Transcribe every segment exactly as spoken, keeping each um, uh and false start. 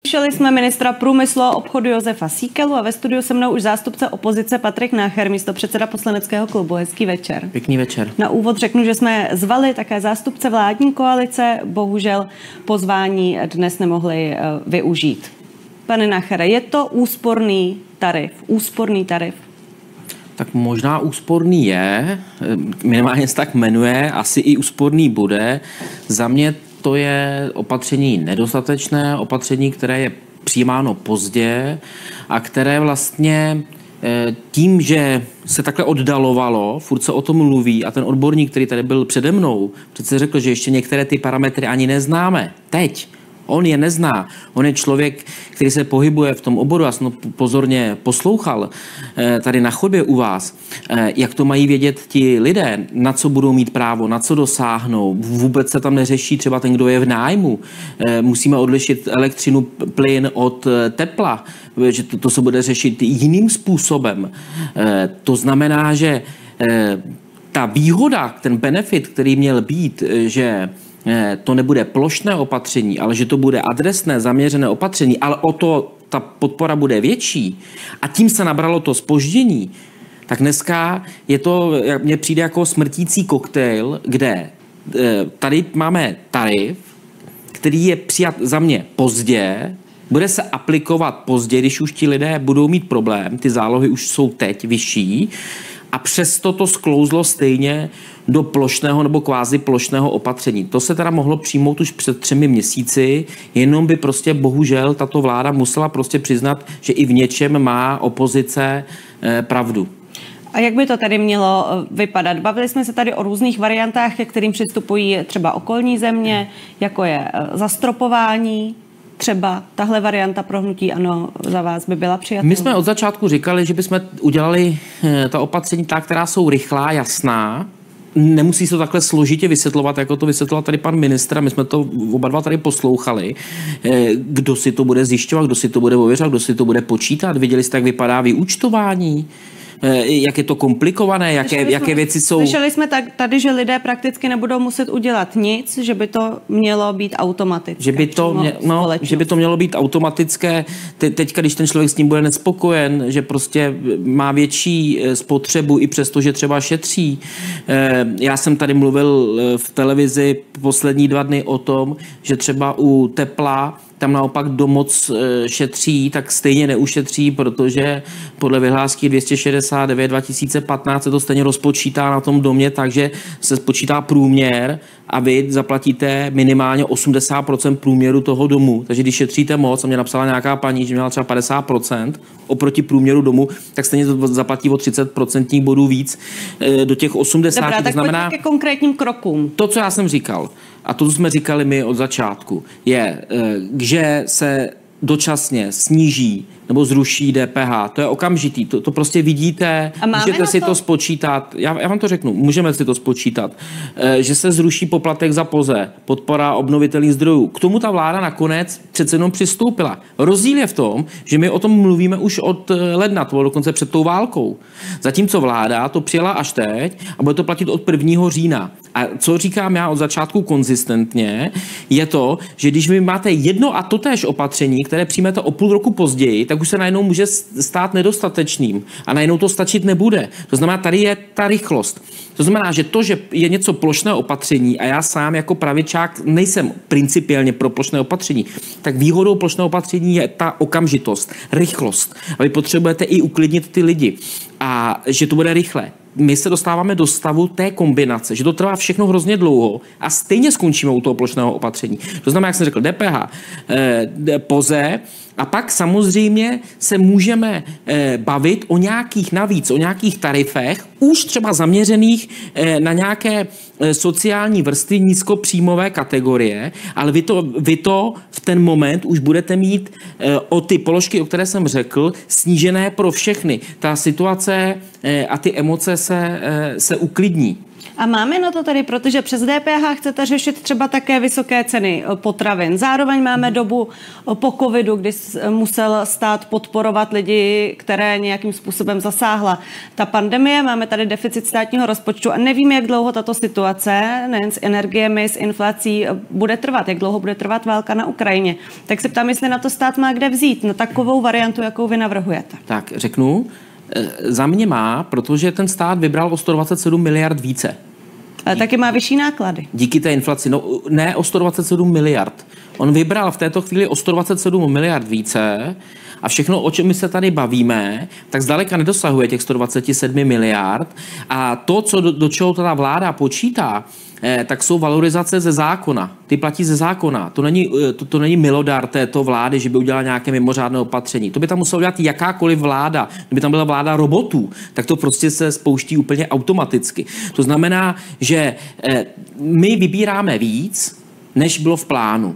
Slyšeli jsme ministra průmyslu a obchodu Josefa Síkelu a ve studiu se mnou už zástupce opozice Patrik Nacher, místopředseda poslaneckého klubu. Hezký večer. Pěkný večer. Na úvod řeknu, že jsme zvali také zástupce vládní koalice, bohužel pozvání dnes nemohli využít. Pane Nachere, je to úsporný tarif? Úsporný tarif? Tak možná úsporný je, minimálně se tak jmenuje, asi i úsporný bude. Za mě to je opatření nedostatečné, opatření, které je přijímáno pozdě a které vlastně tím, že se takhle oddalovalo, furt se o tom mluví a ten odborník, který tady byl přede mnou, přece řekl, že ještě některé ty parametry ani neznáme. Teď. On je nezná. On je člověk, který se pohybuje v tom oboru. Já jsem pozorně poslouchal tady na chodbě u vás, jak to mají vědět ti lidé, na co budou mít právo, na co dosáhnou. Vůbec se tam neřeší třeba ten, kdo je v nájmu. Musíme odlišit elektřinu, plyn od tepla, že to, to se bude řešit jiným způsobem. To znamená, že ta výhoda, ten benefit, který měl být, že to nebude plošné opatření, ale že to bude adresné, zaměřené opatření, ale o to ta podpora bude větší a tím se nabralo to zpoždění, tak dneska je to, mně přijde jako smrtící koktejl, kde tady máme tarif, který je přijat za mě pozdě, bude se aplikovat pozdě, když už ti lidé budou mít problém, ty zálohy už jsou teď vyšší, a přesto to sklouzlo stejně do plošného nebo kvázi plošného opatření. To se teda mohlo přijmout už před třemi měsíci, jenom by prostě bohužel tato vláda musela prostě přiznat, že i v něčem má opozice eh, pravdu. A jak by to tady mělo vypadat? Bavili jsme se tady o různých variantách, ke kterým přistupují třeba okolní země, jako je zastropování. Třeba tahle varianta pro hnutí ANO za vás by byla přijatelná? My jsme od začátku říkali, že bychom udělali ta opatření ta, která jsou rychlá, jasná. Nemusí se to takhle složitě vysvětlovat, jako to vysvětloval tady pan ministr. My jsme to oba dva tady poslouchali. Kdo si to bude zjišťovat, kdo si to bude ověřovat, kdo si to bude počítat. Viděli jste, jak vypadá vyúčtování? Jak je to komplikované, jaké, jsme, jaké věci jsou... Slyšeli jsme tak, tady, že lidé prakticky nebudou muset udělat nic, že by to mělo být automatické. Že by to, mě, no, že by to mělo být automatické. Te, teďka, když ten člověk s tím bude nespokojen, že prostě má větší spotřebu i přesto, že třeba šetří. Já jsem tady mluvil v televizi poslední dva dny o tom, že třeba u tepla tam naopak kdo moc šetří, tak stejně neušetří, protože podle vyhlásky dvě stě šedesát devět dva tisíce patnáct se to stejně rozpočítá na tom domě, takže se spočítá průměr a vy zaplatíte minimálně osmdesát procent průměru toho domu. Takže když šetříte moc, a mě napsala nějaká paní, že měla třeba padesát procent oproti průměru domu, tak stejně to zaplatí o třicet procentních bodů víc do těch osmdesáti. Dobrá, tak znamená, pojďme ke konkrétním krokům. To, co já jsem říkal, a to, co jsme říkali my od začátku, je, že se dočasně sníží nebo zruší D P H. To je okamžitý. To, to prostě vidíte, můžete si to, to spočítat. Já, já vám to řeknu, můžeme si to spočítat. E, že se zruší poplatek za POZE, podpora obnovitelných zdrojů. K tomu ta vláda nakonec přece jenom přistoupila. Rozdíl je v tom, že my o tom mluvíme už od ledna, to bylo dokonce před tou válkou. Zatímco vláda to přijela až teď a bude to platit od prvního října. A co říkám já od začátku konzistentně, je to, že když vy máte jedno a totéž opatření, které přijmete o půl roku později, tak už se najednou může stát nedostatečným a najednou to stačit nebude. To znamená, tady je ta rychlost. To znamená, že to, že je něco plošné opatření a já sám jako pravičák nejsem principiálně pro plošné opatření, tak výhodou plošného opatření je ta okamžitost, rychlost. A vy potřebujete i uklidnit ty lidi a že to bude rychle. My se dostáváme do stavu té kombinace, že to trvá všechno hrozně dlouho a stejně skončíme u toho plošného opatření. To znamená, jak jsem řekl, D P H, eh, POZE a pak samozřejmě se můžeme eh, bavit o nějakých navíc, o nějakých tarifech, už třeba zaměřených eh, na nějaké eh, sociální vrstvy nízkopříjmové kategorie, ale vy to, vy to v ten moment už budete mít eh, o ty položky, o které jsem řekl, snížené pro všechny. Ta situace eh, a ty emoce se, eh, se uklidní. A máme na to tady, protože přes D P H chcete řešit třeba také vysoké ceny potravin. Zároveň máme dobu po covidu, kdy musel stát podporovat lidi, které nějakým způsobem zasáhla ta pandemie. Máme tady deficit státního rozpočtu a nevíme, jak dlouho tato situace, nejen s energiemi, s inflací, bude trvat, jak dlouho bude trvat válka na Ukrajině. Tak se ptám, jestli na to stát má kde vzít, na takovou variantu, jakou vy navrhujete. Tak řeknu, za mě má, protože ten stát vybral o sto dvacet sedm miliard více. Ale taky má vyšší náklady. Díky té inflaci. No ne o sto dvacet sedm miliard. On vybral v této chvíli o sto dvacet sedm miliard více a všechno, o čem my se tady bavíme, tak zdaleka nedosahuje těch sto dvacet sedm miliard. A to, co do, do čeho ta vláda počítá, eh, tak jsou valorizace ze zákona. Ty platí ze zákona. To není, to, to není milodar této vlády, že by udělala nějaké mimořádné opatření. To by tam musela udělat jakákoliv vláda. Kdyby tam byla vláda robotů, tak to prostě se spouští úplně automaticky. To znamená, že eh, my vybíráme víc, než bylo v plánu.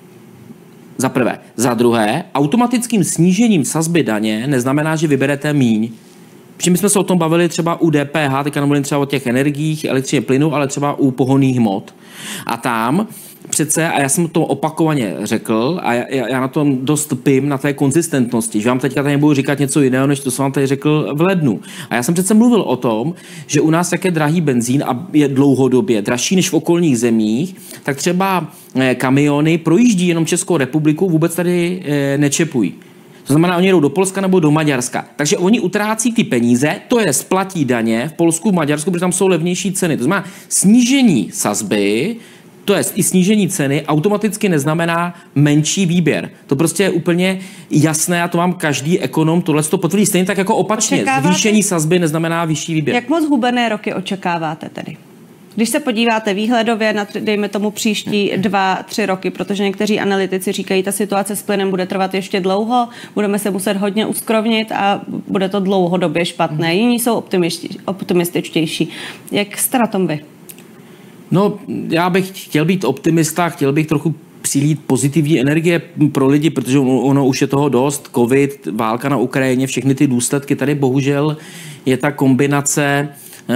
Za prvé. Za druhé, automatickým snížením sazby daně neznamená, že vyberete míň. Protože my jsme se o tom bavili třeba u D P H, teďka nemluvím třeba o těch energiích, elektřině, plynu, ale třeba u pohonných hmot. A tam přece, a já jsem to opakovaně řekl, a já, já na tom dost pím na té konzistentnosti, že vám teďka tady nebudu říkat něco jiného, než to jsem vám tady řekl v lednu. A já jsem přece mluvil o tom, že u nás jak je drahý benzín a je dlouhodobě dražší než v okolních zemích, tak třeba kamiony projíždí jenom Českou republiku, vůbec tady nečepují. To znamená, oni jdou do Polska nebo do Maďarska. Takže oni utrácí ty peníze, to je splatí daně v Polsku, v Maďarsku, protože tam jsou levnější ceny. To znamená, snížení sazby, to je i snížení ceny, automaticky neznamená menší výběr. To prostě je úplně jasné a to vám každý ekonom tohle to potvrdí. Stejně tak jako opačně. Zvýšení sazby neznamená vyšší výběr. Jak moc hubené roky očekáváte tedy? Když se podíváte výhledově na, dejme tomu, příští dva, tři roky, protože někteří analytici říkají, ta situace s plynem bude trvat ještě dlouho, budeme se muset hodně uskrovnit a bude to dlouhodobě špatné. Jiní jsou optimističtější. Jak jste na tom vy? No, já bych chtěl být optimista, chtěl bych trochu přilít pozitivní energie pro lidi, protože ono už je toho dost. Covid, válka na Ukrajině, všechny ty důsledky. Tady bohužel je ta kombinace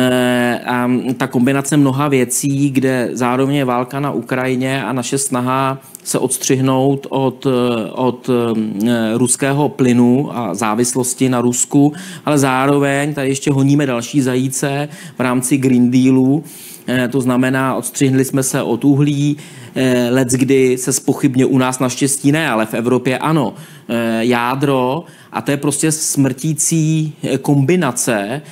a ta kombinace mnoha věcí, kde zároveň je válka na Ukrajině a naše snaha se odstřihnout od, od ruského plynu a závislosti na Rusku, ale zároveň tady ještě honíme další zajíce v rámci Green Dealu. To znamená, odstřihli jsme se od uhlí, leckdy se zpochybně u nás naštěstí ne, ale v Evropě ano, jádro a to je prostě smrtící kombinace,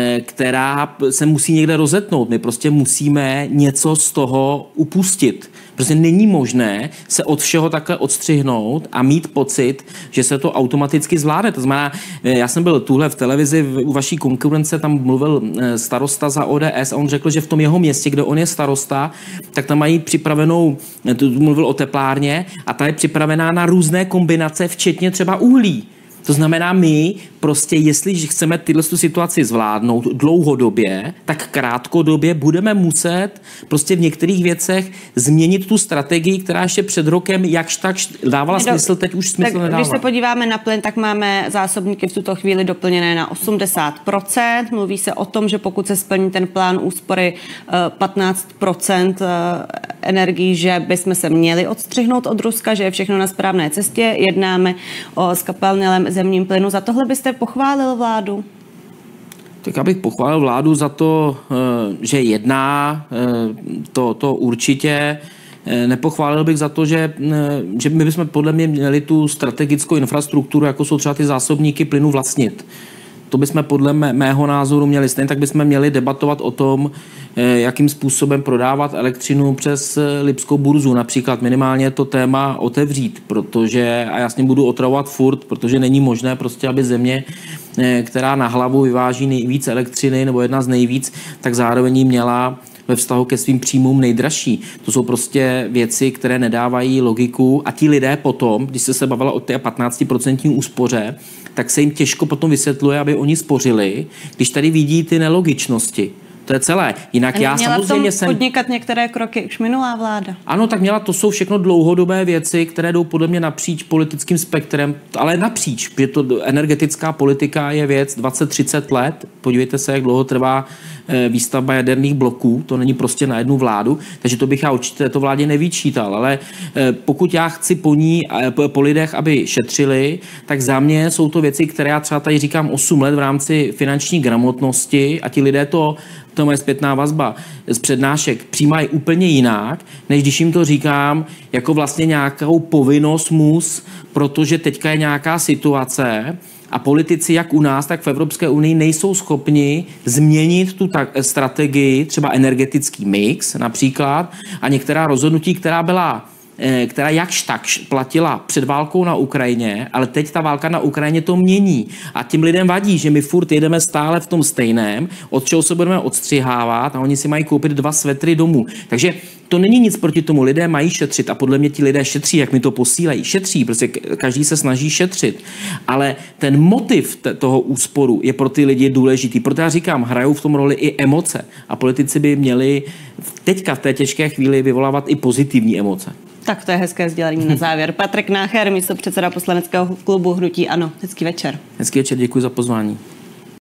která se musí někde rozetnout. My prostě musíme něco z toho upustit. Prostě není možné se od všeho takhle odstřihnout a mít pocit, že se to automaticky zvládne. To znamená, já jsem byl tuhle v televizi u vaší konkurence, tam mluvil starosta za O D S a on řekl, že v tom jeho městě, kde on je starosta, tak tam mají připravenou, mluvil o teplárně a ta je připravená na různé kombinace, včetně třeba uhlí. To znamená, my prostě, jestli chceme tyhle situaci zvládnout dlouhodobě, tak krátkodobě budeme muset prostě v některých věcech změnit tu strategii, která ještě před rokem jakž tak dávala Do, smysl, teď už smysl tak nedává. Když se podíváme na plyn, tak máme zásobníky v tuto chvíli doplněné na osmdesát procent. Mluví se o tom, že pokud se splní ten plán úspory patnáct procent energií, že bychom se měli odstřihnout od Ruska, že je všechno na správné cestě. Jednáme o skapalnělém zemním plynu. Za tohle byste pochválil vládu? Tak abych pochválil vládu za to, že jedná, to, to určitě. Nepochválil bych za to, že, že my bychom podle mě měli tu strategickou infrastrukturu, jako jsou třeba ty zásobníky plynu, vlastnit. To bychom podle mého názoru měli. Stejně tak bychom měli debatovat o tom, jakým způsobem prodávat elektřinu přes Lipskou burzu. Například minimálně to téma otevřít, protože, a já s ním budu otravovat furt, protože není možné prostě, aby země, která na hlavu vyváží nejvíc elektřiny, nebo jedna z nejvíc, tak zároveň jí měla ve vztahu ke svým příjmům nejdražší. To jsou prostě věci, které nedávají logiku a ti lidé potom, když se se bavila o té patnáctiprocentní úspoře, tak se jim těžko potom vysvětluje, aby oni spořili, když tady vidí ty nelogičnosti. To je celé. Jinak já samozřejmě jsem... podnikat některé kroky už minulá vláda. Ano, tak měla, to jsou všechno dlouhodobé věci, které jdou podle mě napříč politickým spektrem, ale napříč, protože to energetická politika je věc dvacet třicet let. Podívejte se, jak dlouho trvá výstavba jaderných bloků, to není prostě na jednu vládu, takže to bych já určitě této vládě nevyčítal, ale pokud já chci po ní, po lidech, aby šetřili, tak za mě jsou to věci, které já třeba tady říkám osm let v rámci finanční gramotnosti a ti lidé to, to moje zpětná vazba z přednášek přijímají úplně jinak, než když jim to říkám jako vlastně nějakou povinnost mus, protože teďka je nějaká situace, a politici, jak u nás, tak v Evropské unii, nejsou schopni změnit tu tak, strategii, třeba energetický mix například, a některá rozhodnutí, která byla, která jakž tak platila před válkou na Ukrajině, ale teď ta válka na Ukrajině to mění. A tím lidem vadí, že my furt jedeme stále v tom stejném, od čeho se budeme odstřihávat a oni si mají koupit dva svetry domů. Takže to není nic proti tomu, lidé mají šetřit a podle mě ti lidé šetří, jak mi to posílají. Šetří, prostě každý se snaží šetřit. Ale ten motiv toho úsporu je pro ty lidi důležitý. Proto já říkám, hrajou v tom roli i emoce. A politici by měli teďka v té těžké chvíli vyvolávat i pozitivní emoce. Tak to je hezké sdělení na závěr. Patrik Nacher, místopředseda poslaneckého klubu Hnutí ANO. Hezký večer. Hezký večer, děkuji za pozvání.